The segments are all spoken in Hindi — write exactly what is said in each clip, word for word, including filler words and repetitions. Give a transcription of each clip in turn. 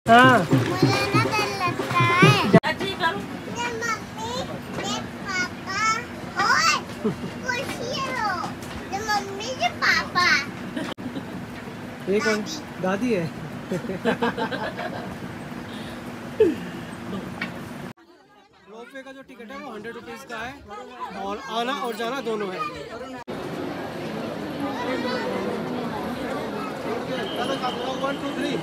हाँ मुझे ना डर लगता है। ये मम्मी, ये पापा, ओए कुर्सी लो। ये मम्मी, ये पापा। ये कौन दादी है? रोपवे का जो टिकट है वो हंड्रेड रुपीज़ का है और आना और जाना दोनों है। One two three.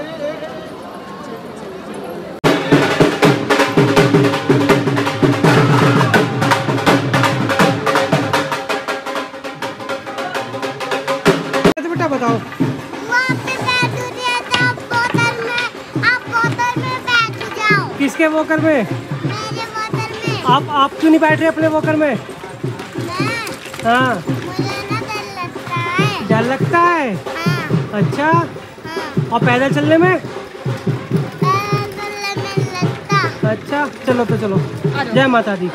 बेटा बताओ। वहाँ पे बैठ दिया था बोतल में, आप बोतल में बैठ जाओ। किसके वॉकर में? मेरे बोतल में। आप आप क्यों नहीं बैठ रहे अपने वॉकर में? मैं, हाँ मुझे ना डर लगता है। डर लगता है? हाँ, अच्छा। हाँ। और पैदल चलने में? पैदल में लगता। अच्छा चलो तो चलो। जय माता दी।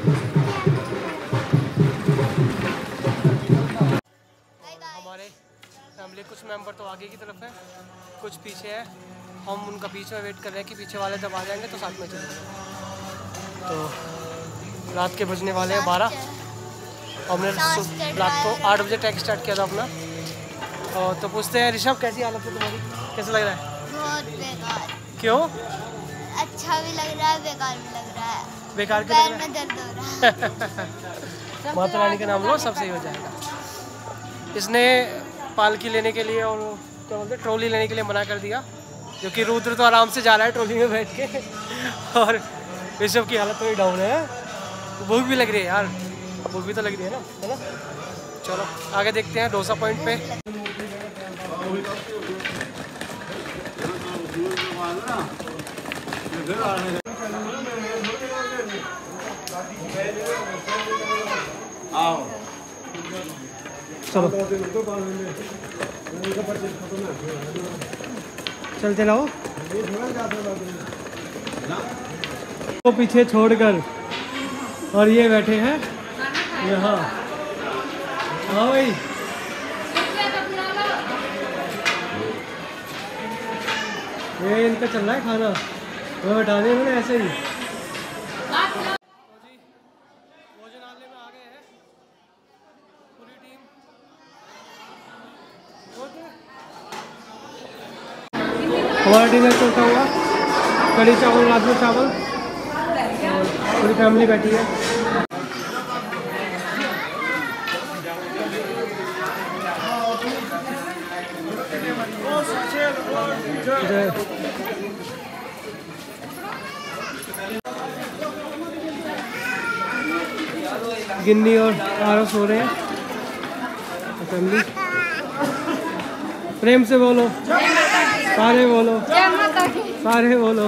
हमारे फैमिली कुछ मेंबर तो आगे की तरफ है, कुछ पीछे है। हम उनका बीच में वेट कर रहे हैं कि पीछे वाले जब आ जाएंगे तो साथ में चलेंगे। तो रात के बजने वाले हैं बारह। हमने रात को आठ बजे ट्रैक स्टार्ट किया था अपना। और तो पूछते हैं ऋषभ कैसी हालत है तुम्हारी, कैसा लग रहा है? बहुत बेकार। क्यों? अच्छा भी लग रहा है, बेकार भी लग रहा है। बेकार क्यों पैर लग में दर्द हो रहा है। रहा है? माता रानी का नाम लो, सब सही हो जाएगा। इसने पालकी लेने के लिए और क्या बोलते हैं ट्रॉली लेने के लिए मना कर दिया, क्योंकि रुद्र तो आराम से जा रहा है ट्रॉली में बैठ के और ऋषभ की हालत थोड़ी डाउन है। भूख भी लग रही है यार, भूख भी तो लग रही है ना, है ना? चलो आगे देखते हैं डोसा पॉइंट पे। चलो चलते रहो वो पीछे छोड़कर, और ये बैठे हैं यहाँ। हाँ भाई ये इनका चल रहा है खाना, वो हटाने में ऐसे ही। भोजनालय में आ गए हैं पूरी टीम। हमारा डिनर चलता हुआ, कढ़ी चावल, राजमा चावल, और पूरी फैमिली बैठी है। गिन्नी और आरस हो रहे हैं फैमिली। प्रेम से बोलो, सारे बोलो, सारे बोलो।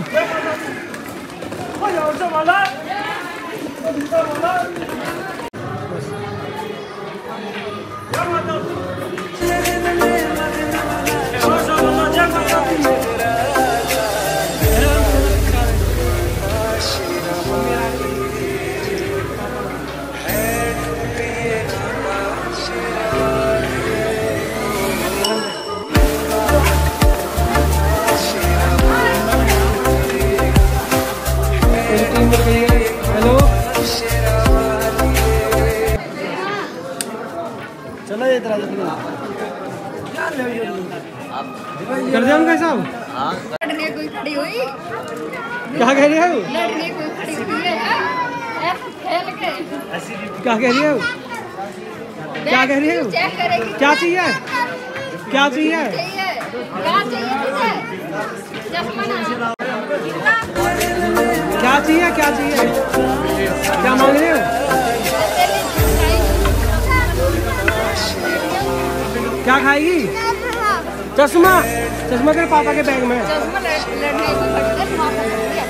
हेलो चलो ये तरह कर दिया उनका हिसाब। लड़ने कोई खड़ी हुई, क्या कह रही है वो? लड़ने कोई खड़ी हुई है, ऐसे खेल के। क्या कह रही है वो? क्या कह रही है वो? चेक करेगी। क्या चाहिए? क्या चाहिए? चाहिए क्या चाहिए तुझे? चश्मा ना। क्या चाहिए? क्या चाहिए? क्या मांग रहे हो? क्या खाएगी? चश्मा। चश्मा तेरे पापा के बैग में है। चश्मा लड़ने को खड़ी है, माँ को खड़ी है।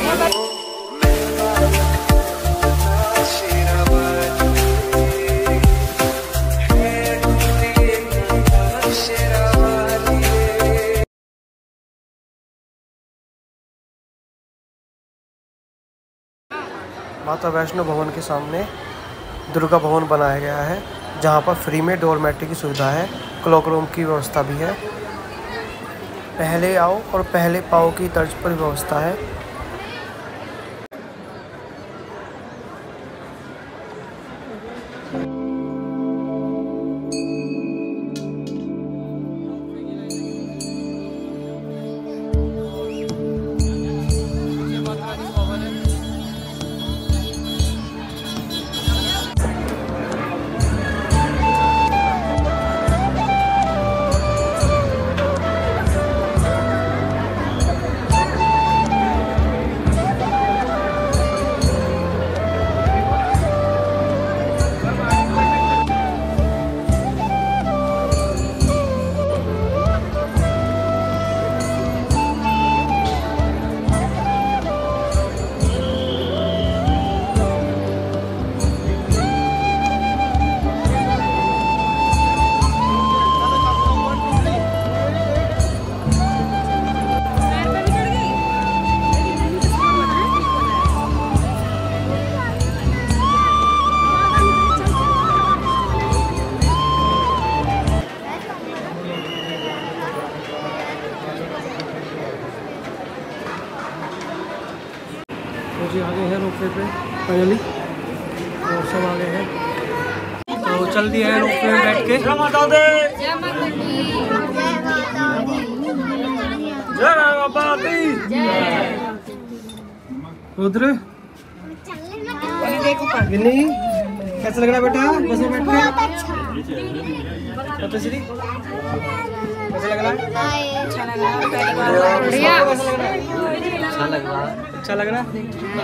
माता वैष्णो भवन के सामने दुर्गा भवन बनाया गया है, जहाँ पर फ्री में डोरमेट्री की सुविधा है, क्लॉक रूम की व्यवस्था भी है। पहले आओ और पहले पाओ की तर्ज पर व्यवस्था है। जी आ गए हैं रोपवे पे फाइनली और सब आ गए हैं, तो चल दिया है रोपवे में बैठ के। जय माता दी। जय माता दी। रुद्र गिन्नी कैसा लग रहा है बेटा बस में बैठ के? पतश्री कैसा लग रहा है? अच्छा लग रहा है। अच्छा लग रहा है।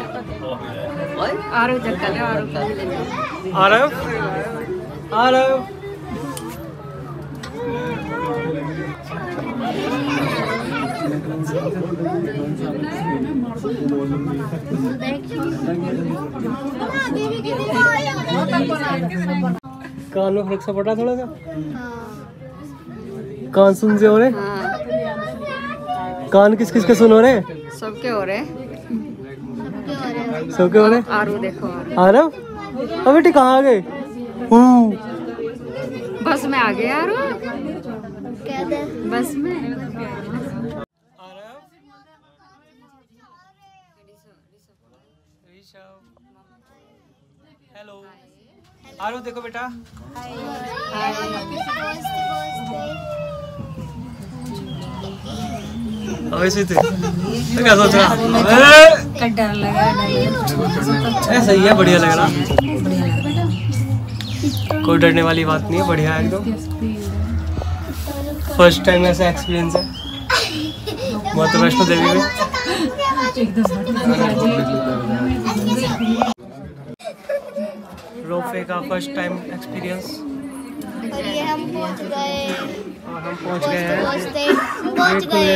आरव चक्कर है, आरव का ले लो। आरव आरव कान में फर्क सा पड़ा थोड़ा सा, कान सुन से हो रहे, कान किस किस के सुन हो रहे? सबके हो रहे, सबके हो रहे। आरव देखो आरव अब बेटी कहाँ आ गए? बस में आ गए आरव, बस में। हेलो आरव देखो बेटा। वैसे थे तो क्या सोच रहा? डर लगा, ऐसा ही है, बढ़िया लग रहा, कोई डरने वाली बात नहीं है, बढ़िया है एकदम। फर्स्ट टाइम ऐसा एक्सपीरियंस है माता वैष्णो देवी में। रोपवे का फर्स्ट टाइम एक्सपीरियंस। और ये हम पहुंच गए, और हम पहुंच गए हैं, पहुंचते पहुंच गए।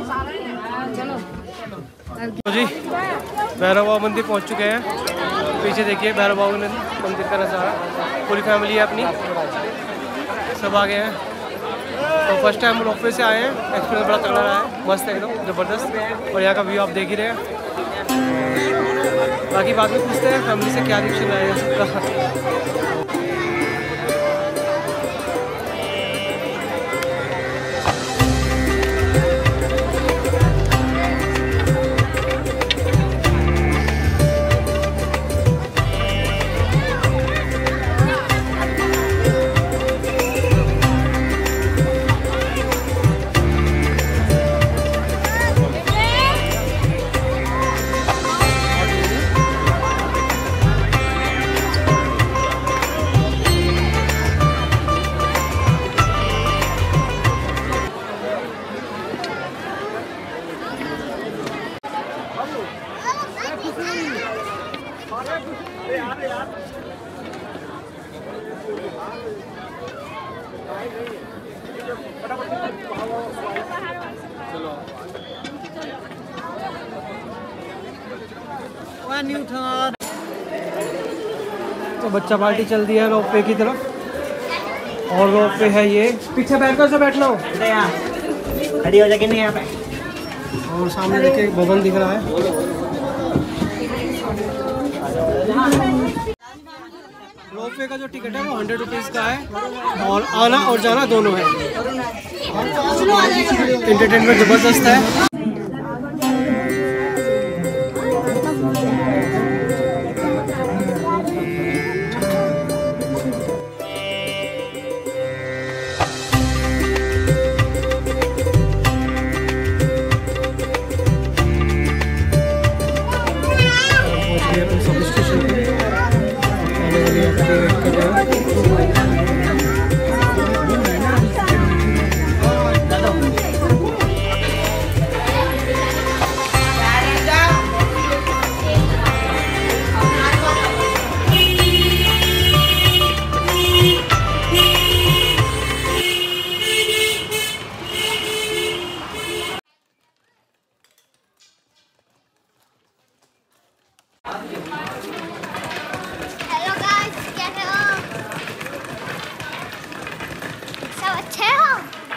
तो जी भैरव बाबा मंदिर पहुंच चुके हैं। पीछे देखिए भैरव बाबा मंदिर का नज़ारा, पूरी फैमिली है अपनी, सब आ गए हैं। तो फर्स्ट टाइम रोपवे से आए हैं, एक्सपीरियंस बड़ा तगड़ा रहा है, मस्त एकदम ज़बरदस्त। और यहाँ का व्यू आप देख ही रहे हैं। बाकी बाद में पूछते हैं फैमिली से क्या रिएक्शन आएगा सबका। तो बच्चा पार्टी चल दी है रोपवे की तरफ, और रोपवे है ये पीछे बैठ कर से बैठना हो, खड़ी हो जाके नहीं यहाँ पे। और सामने देखिए एक भवन दिख रहा है। रोपवे रोप वे का जो टिकट है वो हंड्रेड रुपीज़ का है और आना और जाना दोनों है। एंटरटेनमेंट ज़बरदस्त है। हेलो गाइस, कैसे हो? सब अच्छे हो?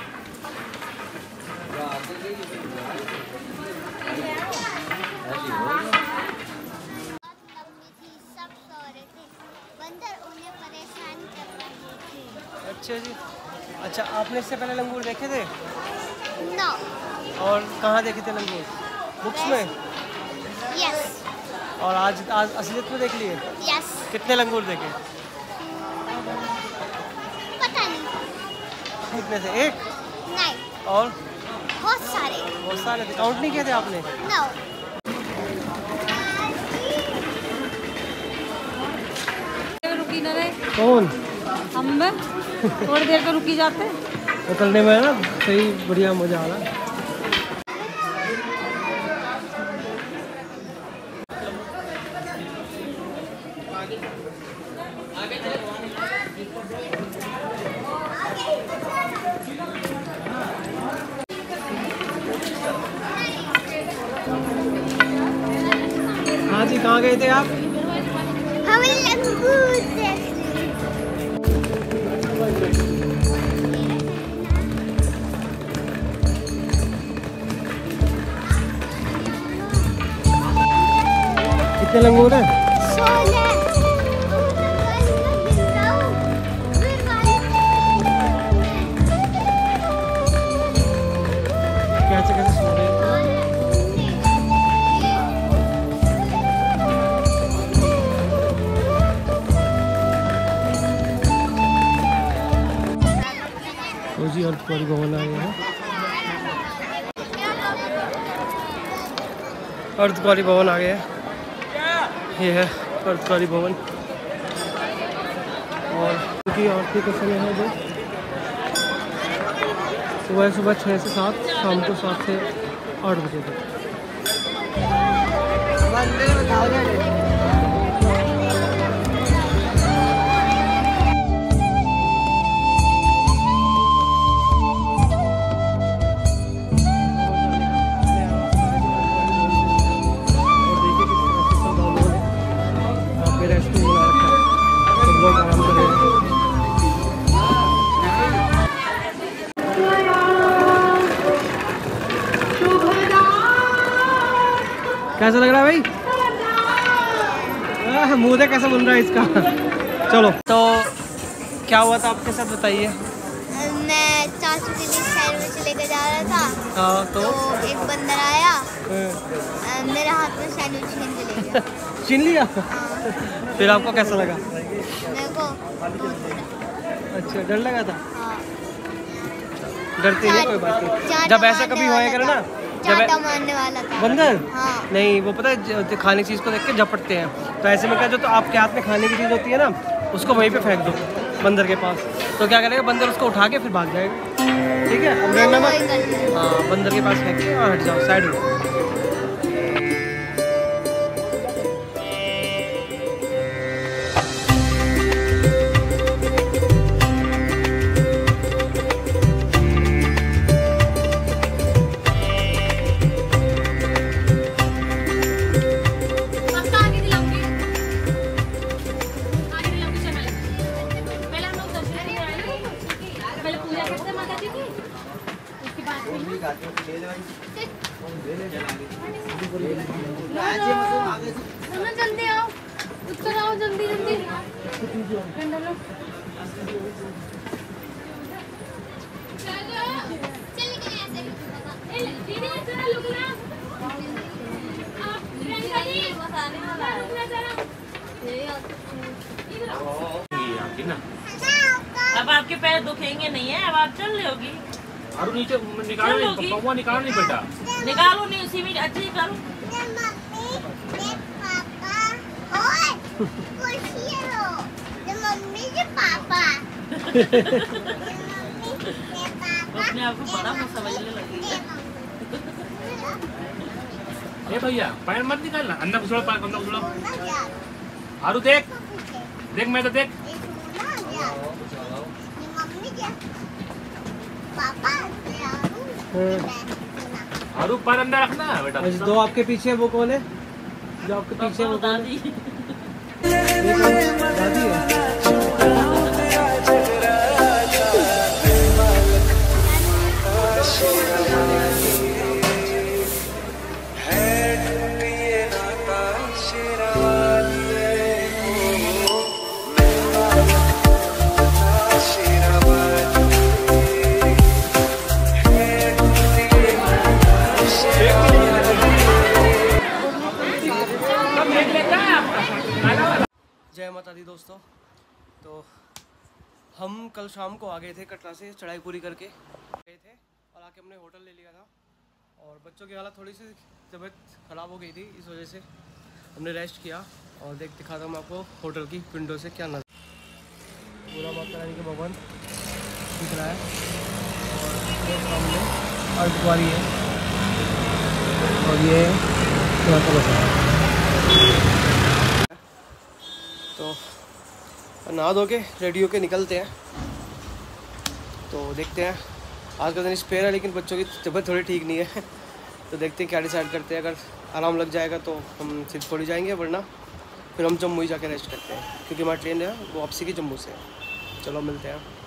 सब सो रहे थे, बंदर उन्हें परेशान कर रहे थे। अच्छा जी। अच्छा, आपने इससे पहले लंगूर देखे थे? नो। और कहाँ देखे थे लंगूर? बुक्स में? यस। और आज आज असलियत में देख लिए? यस। कितने लंगूर देखे? पता नहीं। कितने थे? एक? नहीं। और? बहुत सारे। बहुत सारे थे। काउंट नहीं किए थे आपने? नो। रुकी न रहे कौन? हम थोड़ी देर का रुकी जाते उतरने में ना सही बढ़िया मजा आ रहा। हाँ जी, कहाँ गए थे आप? हमें लंगूर देख कितने लंगूर हैं? सोलह। कैसे कैसे सो रहे हैं? जी और परिवहन आए हैं। अर्धकारी भवन आ गया है। ये है अर्धकारी भवन और उनकी आरती का समय है जो सुबह सुबह छः से सात, शाम को सात से आठ बजे तक। कैसा लग रहा है भाई? मुँह देख कैसा बन रहा है इसका। चलो, तो क्या हुआ था आपके साथ, बताइए। मैं चाचू के लिए सैंडविच लेकर जा रहा था। हाँ, तो, तो एक बंदर आया, अ, मेरे हाथ में सैंडविच छीन के ले गया। छीन लिया? हाँ। फिर आपको कैसा लगा? मेरे को अच्छा, डर लगा था? हाँ। डरती नहीं, कोई बात नहीं। चाटा जब ऐसा कभी मारने होया करे वाला ना, था। चाटा मारने वाला था बंदर? हाँ। नहीं, वो पता है ज- खाने की चीज़ को देख के झपटते हैं। तो ऐसे में क्या, जो तो आपके हाथ में खाने की चीज़ होती है ना, उसको वहीं पे फेंक दो बंदर के पास। तो क्या करेगा बंदर, उसको उठा के फिर भाग जाएगा। ठीक है, अब डरना मत। वही करना है। हाँ, बंदर के पास फेंक के और हट जाओ, साइड में। जल्दी आओ। उत्तर आओ जल्दी जल्दी ठंडा लो चलो चल के ऐसे ए दीदी जरा रुक ना आप रंगली मसाले वाला रुकना जरा इधर आओ ना अब आपके पैर दुखेंगे नहीं है, अब आप चल लोगी। अरे नीचे निकालो नहीं, पौवा निकालो नहीं बेटा। निकालो नहीं, उसी में अच्छे निकालो। मम्मी के पापा अपने आप को बड़ा मत समझने लगी। ए भैया पैर मत निकालना, अंदर घुसड़ो, पैर अंदर घुसड़ो। आरू देख देख, मैं तो देख। आरू पैर अंदर रखना बेटा। दो आपके पीछे वो कौन है? जो आपके पीछे वो कौन है? दादी है। जय माता दी दोस्तों। तो हम कल शाम को आ गए थे कटरा से, चढ़ाई पूरी करके गए थे और आके हमने होटल ले लिया था। और बच्चों की हालत थोड़ी सी तबीयत ख़राब हो गई थी, इस वजह से हमने रेस्ट किया। और देख दिखाता हूँ मैं आपको होटल की विंडो से क्या नज़र। पूरा माता रानी के भवन दिख रहा है और ये सामने अर्धकुंवारी है और ये यहाँ का बसा है। तो नहा धो के रेडी होके निकलते हैं। तो देखते हैं, आज का दिन स्पेयर है लेकिन बच्चों की तबीयत थोड़ी ठीक नहीं है। तो देखते हैं क्या डिसाइड करते हैं। अगर आराम लग जाएगा तो हम सिर्फ थोड़ी जाएंगे, वरना फिर हम जम्मू ही जाके रेस्ट करते हैं, क्योंकि हमारी ट्रेन है वो वापसी की जम्मू से है। चलो मिलते हैं।